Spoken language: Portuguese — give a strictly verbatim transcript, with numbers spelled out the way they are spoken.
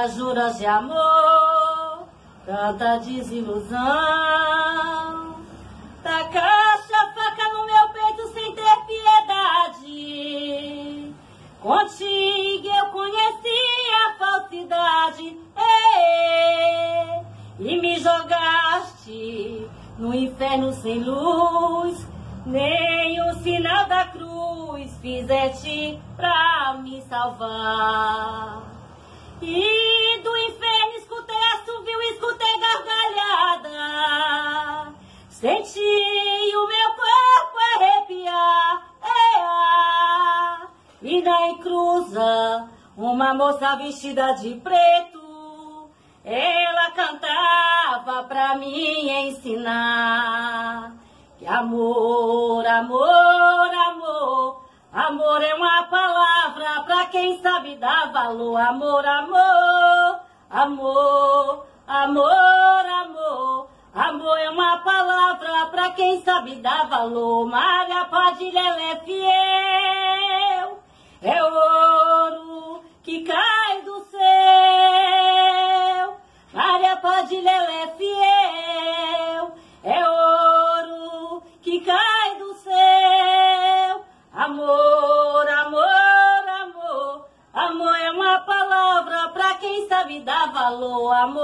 tantas juras de amor, tanta desilusão. Tacaste a faca no meu peito sem ter piedade. Contigo eu conheci a falsidade, ei, e me jogaste no inferno sem luz. Nem o sinal da cruz fizeste pra me salvar. E do inferno escutei assovio, escutei gargalhada. Senti o meu corpo arrepiar, ea, e na encruza uma moça vestida de preto. Ela cantava pra me ensinar que amor, amor, amor, amor é uma palavra pra quem sabe dar valor. Amor, amor, amor, amor, amor, amor é uma palavra pra quem sabe dar valor. Maria Padilha, ela é fiel, é ouro que cai do céu. Maria Padilha, ela é fiel, é ouro que cai do céu. Amor, amor, amor, amor é uma palavra pra quem sabe dar valor. Amor